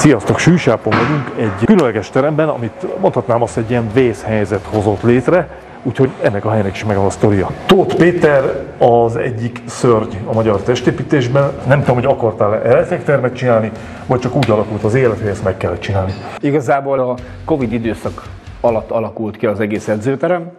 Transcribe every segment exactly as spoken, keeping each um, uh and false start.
Sziasztok, Sűsápon vagyunk egy különleges teremben, amit mondhatnám azt, egy ilyen vészhelyzet hozott létre, úgyhogy ennek a helynek is megvan a sztoria. Tóth Péter az egyik szörny a magyar testépítésben. Nem tudom, hogy akartál elektriktermet csinálni, vagy csak úgy alakult az élet, hogy ezt meg kellett csinálni. Igazából a Covid időszak alatt alakult ki az egész edzőterem.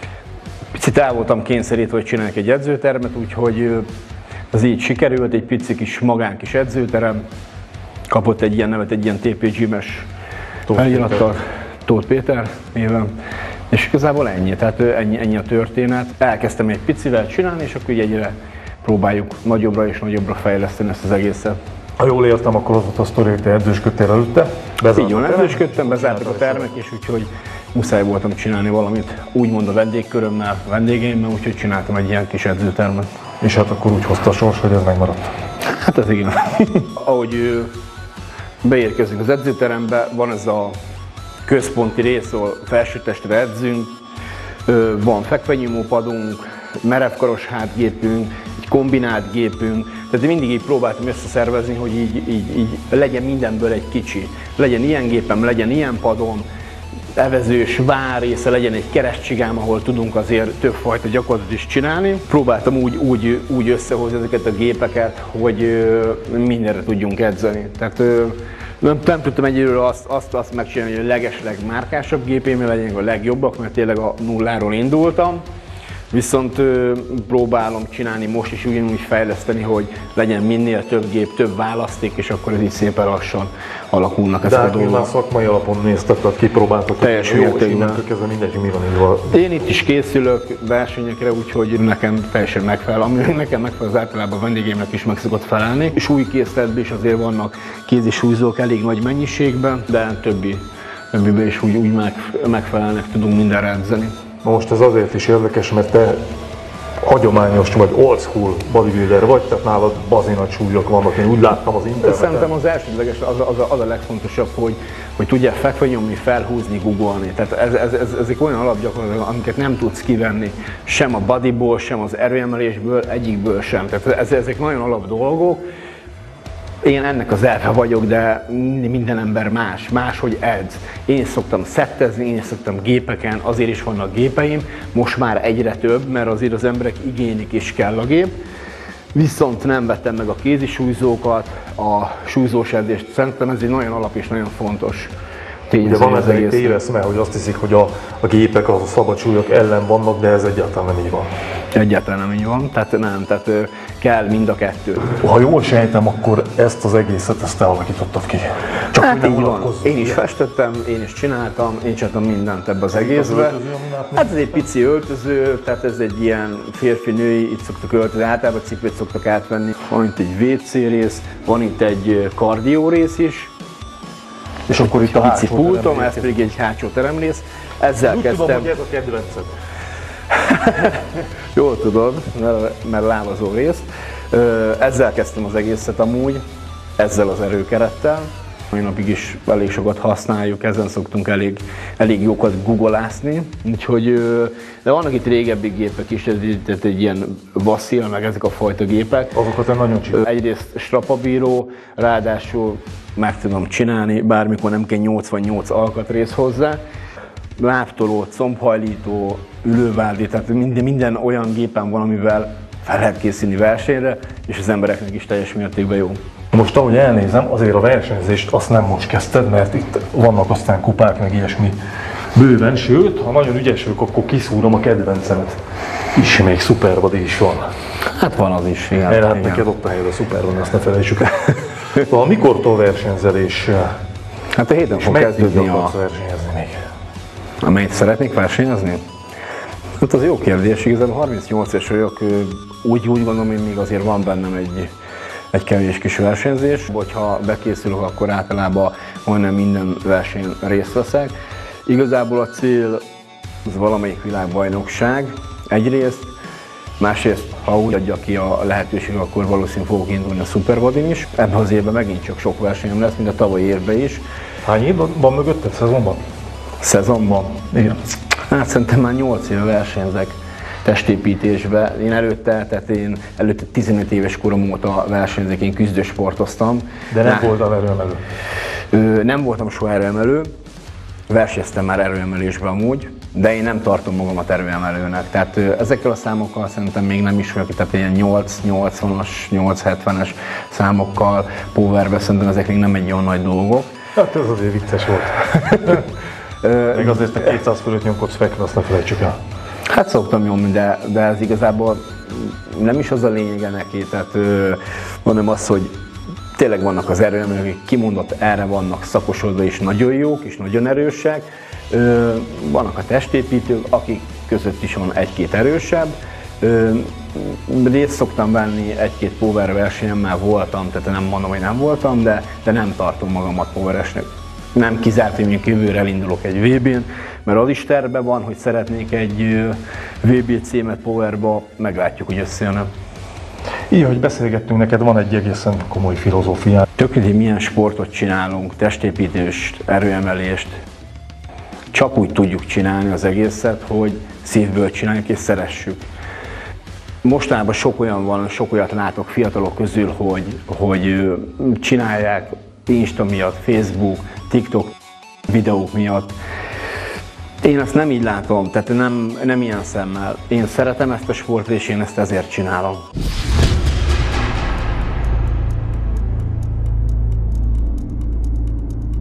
Picit el voltam kényszerítve, hogy csináljak egy edzőtermet, úgyhogy ez így sikerült, egy pici kis magánkis edzőterem. Kapott egy ilyen nevet, egy ilyen té pé gym-es felirattal, Tóth Péter néven. És igazából ennyi, tehát ennyi, ennyi a történet. Elkezdtem egy picivel csinálni, és akkor így egyre próbáljuk nagyobbra és nagyobbra fejleszteni ezt az egészet. Ha jól értem, akkor az volt a sztori, hogy te edzősködtél előtte. Így van, edzősködtem, bezártak a termek, és úgyhogy muszáj voltam csinálni valamit, úgymond a vendégkörömmel, a vendégeimmel, úgyhogy csináltam egy ilyen kis edzőtermet. És hát akkor úgy hozta a sors, hogy ez megmaradt. Hát ez igen. Ahogy beérkezünk az edzőterembe, van ez a központi rész, ahol felsőtestre edzünk, van fekvenyomópadunk, merevkaros hátgépünk, egy kombinált gépünk, tehát mindig így próbáltam összeszervezni, hogy így, így, így legyen mindenből egy kicsi. Legyen ilyen gépem, legyen ilyen padom, evezős várrésze, legyen egy keresztcsigám, ahol tudunk azért többfajta gyakorlatot is csinálni. Próbáltam úgy, úgy, úgy összehozni ezeket a gépeket, hogy mindenre tudjunk edzeni. Tehát nem, nem tudtam egyelőre azt, azt, azt megcsinálni, hogy a legesleg márkásabb gépémmel legyenek a legjobbak, mert tényleg a nulláról indultam. Viszont ö, próbálom csinálni most is ugyanúgy fejleszteni, hogy legyen minél több gép, több választék, és akkor ez így szépen lassan alakulnak ezek a dolgok. De hát szakmai alapon néztek, tehát kipróbáltak, teljes jó, és innentől kezdve mindegy, mi van így van. Én itt is készülök versenyekre, úgyhogy nekem teljesen megfelel, ami nekem megfelel, az általában a vendégeimnek is meg szokott felelni. És új készletben is azért vannak kézisúlyzók elég nagy mennyiségben, de többi, többiben is úgy, úgy meg, megfelelnek, tudunk mindenre edzeni. Most ez azért is érdekes, mert te hagyományos vagy old school bodybuilder vagy, tehát nálad bazi nagy súlyok vannak, én úgy láttam az interneten. Szerintem az elsődleges, az, az, az a legfontosabb, hogy, hogy tudjál fekve nyomni, felhúzni, googolni. Tehát ez, ez, ez, ezek olyan alapgyakorlatok, amiket nem tudsz kivenni sem a bodyból, sem az erőemelésből, egyikből sem. Tehát ez, ezek nagyon alap dolgok. Én ennek az elve vagyok, de minden ember más, máshogy edz. Én szoktam szettezni, én szoktam gépeken, azért is vannak gépeim, most már egyre több, mert azért az emberek igénylik és kell a gép. Viszont nem vettem meg a kézisúlyzókat, a súlyzós edzést, szerintem ez egy nagyon alap és nagyon fontos tényező. De van ez egy téveszme, hogy azt hiszik, hogy a, a gépek a szabad súlyok ellen vannak, de ez egyáltalán nem így van. Egyáltalán nem így van, tehát nem, tehát kell mind a kettő. Ha jól sejtem, akkor ezt az egészet, ezt te alakítottad ki. Csak hát így van. Én is festettem, én is csináltam, én csináltam mindent ebbe az egészbe. Hát ez egy pici öltöző, tehát ez egy ilyen férfi-női, itt szoktak öltözni, általában cipőt szoktak átvenni. Van itt egy vé cé rész, van itt egy kardió rész is. És akkor itt a pici pultom, ez pedig egy hátsó teremrész. Ezzel úgy kezdtem. tudom, hogy ez a kedvenced. Jól tudod, mert lávazó rész. Ezzel kezdtem az egészet amúgy, ezzel az erőkerettel. Mai napig is elég sokat használjuk, ezen szoktunk elég, elég jókat googolászni. Úgyhogy, de vannak itt régebbi gépek is, ez egy ilyen Vasil, meg ezek a fajta gépek. Azokat én nagyon csinálom. Egyrészt strapabíró, ráadásul meg tudom csinálni, bármikor nem kell nyolcvannyolc alkatrész hozzá. Lábtoló, combhajlító, ülőváldi, tehát minden, minden olyan gépen van, amivel fel lehet készülni versenyre, és az embereknek is teljes mértékben jó. Most ahogy elnézem, azért a versenyzést azt nem most kezdted, mert itt vannak aztán kupák, meg ilyesmi bőven, sőt, ha nagyon ügyes vagyok, akkor kiszúrom a kedvencemet. És még szuperbody is van. Hát van az is, igen. Erre hát igen. neked ott a helyed a szuperbody, azt ne felejtsük el. Szóval mikortól versenyzel, és, hát a héten és fog kezdődni a... versenyezni még? Amelyet szeretnék versenyezni? Hát az jó kérdés, igazából harmincnyolc éves vagyok, úgy, úgy gondolom, hogy még azért van bennem egy, egy kevés kis versenyzés. Hogyha bekészülök, akkor általában majdnem minden versenyen részt veszek. Igazából a cél az valamelyik világbajnokság egyrészt, másrészt, ha úgy adja ki a lehetőség, akkor valószínűleg fogok indulni a Superbodyn is. Ebben az évben megint csak sok versenyem lesz, mint a tavalyi évben is. Hány év van mögötted szezonban? Szezonban? Igen. Hát szerintem már nyolc éve versenyzek testépítésbe. Én előtte, tehát én előtte tizenöt éves korom óta versenyzek, én küzdősportoztam. De nem voltál erőemelő? Nem voltam soha erőemelő, versenyeztem már erőemelésben amúgy, de én nem tartom magamat erőemelőnek. Tehát ezekkel a számokkal szerintem még nem is vagyok, tehát ilyen nyolc nyolcvanas, nyolc hetvenes számokkal powerbe szerintem ezek még nem egy olyan nagy dolgok. Hát ez azért vicces volt. Még azért a kétszáz fölött nyomkodsz fekve, azt ne felejtsük el. Hát szoktam nyomni, de, de ez igazából nem is az a lényege neki, tehát mondom azt, hogy tényleg vannak az erőemelők, akik kimondott erre vannak szakosodva és nagyon jók és nagyon erősek. Vannak a testépítők, akik között is van egy-két erősebb. Részt szoktam venni egy-két power versenyen, már voltam, tehát nem mondom, hogy nem voltam, de, de nem tartom magamat poweresnek. Nem kizárt, hogy mondjuk jövőre elindulok egy vé bén, mert az is tervben van, hogy szeretnék egy vé bé címet powerba, meglátjuk, hogy összejön. Így, hogy beszélgettünk, neked van egy egészen komoly filozófiád. Tök mindegy, milyen sportot csinálunk, testépítést, erőemelést, csak úgy tudjuk csinálni az egészet, hogy szívből csináljuk és szeressük. Mostanában sok olyan van, sok olyat látok fiatalok közül, hogy, hogy csinálják Insta miatt, Facebook, TikTok videók miatt. Én ezt nem így látom, tehát nem, nem ilyen szemmel. Én szeretem ezt a sportot, és én ezt ezért csinálom.